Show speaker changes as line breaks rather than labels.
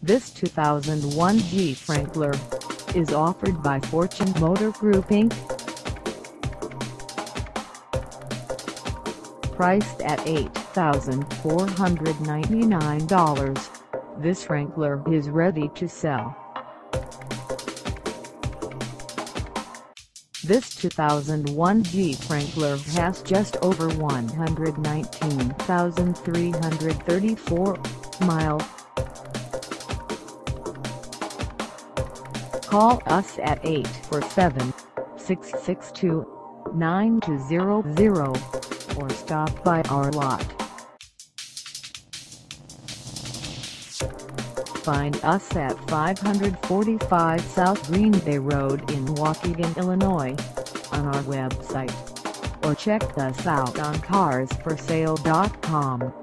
This 2001 Jeep Wrangler is offered by Fortune Motor Group Inc. Priced at $8,499, this Wrangler is ready to sell. This 2001 Jeep Wrangler has just over 119,334 miles. Call us at 847-662-9200 or stop by our lot. Find us at 545 South Green Bay Road in Waukegan, Illinois, on our website, or check us out on carsforsale.com.